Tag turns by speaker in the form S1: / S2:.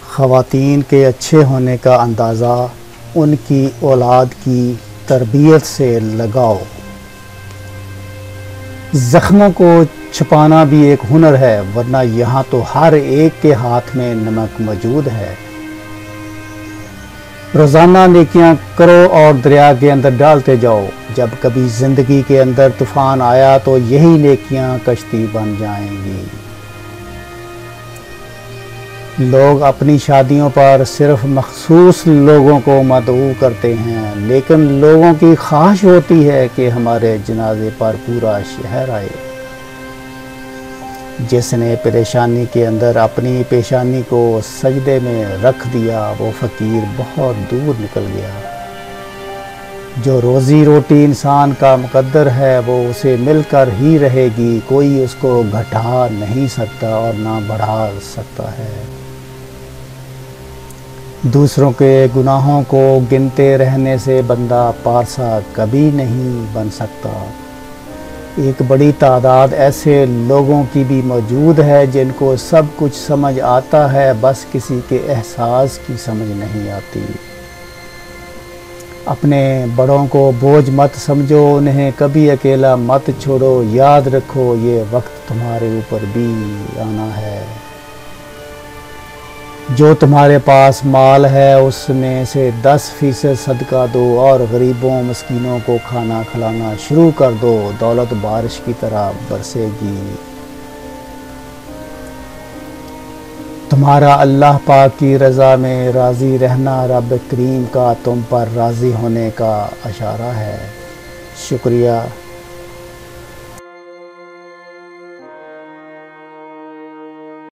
S1: خواتین کے اچھے ہونے کا اندازہ ان کی اولاد کی تربیت سے لگاؤ۔ زخموں کو چھپانا بھی ایک ہنر ہے، ورنہ یہاں تو ہر ایک کے ہاتھ میں نمک موجود ہے۔ روزانہ نیکیاں کرو اور دریا کے اندر ڈالتے جاؤ۔ جب کبھی زندگی کے اندر طوفان آیا تو یہی نیکیاں کشتی بن جائیں گی۔ لوگ اپنی شادیوں پر صرف مخصوص لوگوں کو مدعو کرتے ہیں، لیکن لوگوں کی خواہش ہوتی ہے کہ ہمارے جنازے پر پورا شہر آئے۔ جس نے پریشانی کے اندر اپنی پیشانی کو سجدے میں رکھ دیا، وہ فقیر بہت دور نکل گیا۔ جو روزی روٹی انسان کا مقدر ہے وہ اسے مل کر ہی رہے گی، کوئی اس کو گھٹا نہیں سکتا اور نہ بڑھا سکتا ہے۔ دوسروں کے گناہوں کو گنتے رہنے سے بندہ پارسا کبھی نہیں بن سکتا۔ ایک بڑی تعداد ایسے لوگوں کی بھی موجود ہے جن کو سب کچھ سمجھ آتا ہے، بس کسی کے احساس کی سمجھ نہیں آتی۔ اپنے بڑوں کو بوجھ مت سمجھو، انہیں کبھی اکیلا مت چھوڑو، یاد رکھو یہ وقت تمہارے اوپر بھی آنا ہے۔ جو تمہارے پاس مال ہے اس میں سے 10% صدقہ دو اور غریبوں مسکینوں کو کھانا کھلانا شروع کر دو، دولت بارش کی طرح برسے گی۔ تمہارا اللہ پاک کی رضا میں راضی رہنا رب کریم کا تم پر راضی ہونے کا اشارہ ہے۔ شکریہ۔